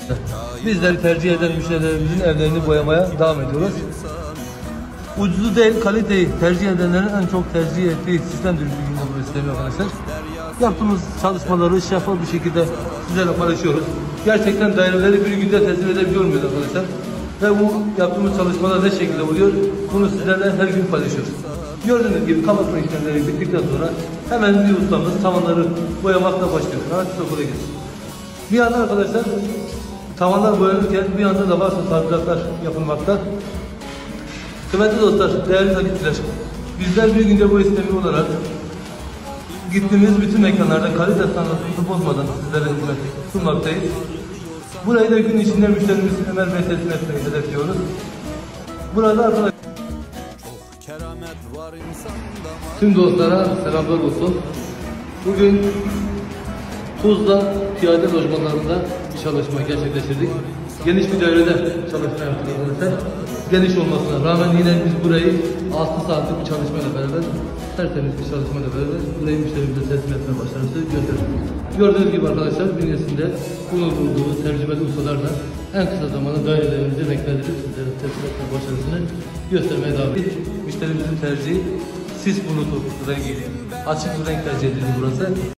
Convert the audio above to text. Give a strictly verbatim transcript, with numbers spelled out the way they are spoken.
Bizleri tercih eden müşterilerimizin evlerini boyamaya devam ediyoruz. Ucuzu değil, kaliteyi tercih edenlerin en çok tercih ettiği sistemdir bir günde bu sistemi arkadaşlar. Yaptığımız çalışmaları şeffaf bir şekilde sizlerle paylaşıyoruz. Gerçekten daireleri bir günde teslim edebiliyor muyuz arkadaşlar? Ve bu yaptığımız çalışmalar ne şekilde oluyor? Bunu sizlerle her gün paylaşıyoruz. Gördüğünüz gibi kapatma işlemleri bittikten sonra hemen bir ustamız tavanları boyamakla başlıyor. Rahat bir okula geçsin. Bir yandan arkadaşlar tavanlar boyanırken bir yandan da bazı tadilatlar yapılmakta. Kıymetli dostlar, değerli takipçiler, bizler bir günde bu sistemi olarak gittiğimiz bütün mekanlarda kalite standartını bozmadan sizlere hizmet sunmaktayız. Burayı da gün içinde müşterimiz Ömer Bey teslim etmeyi hedefliyoruz. Burada arkadaşlar tüm dostlara selamlar olsun. Bugün Tuzla piyade lojmanlarında bir çalışma gerçekleştirdik. Geniş bir dairede çalışma yaptık arkadaşlar. Geniş olmasına rağmen yine biz burayı altı saatlik bir çalışmayla beraber, tertemiz bir çalışmayla beraber burayı müşterimize teslim etme başarısı gösterdik. Gördüğünüz gibi arkadaşlar bünyesinde bulunduğu tecrübeli ustalarla en kısa zamanda dairelerimizi renklendirip sizlere teslim etme başarısını göstermeye devam ediyoruz. Müşterimizin tercihi sis bulutu rengi, açık bir renk tercih edildi burası.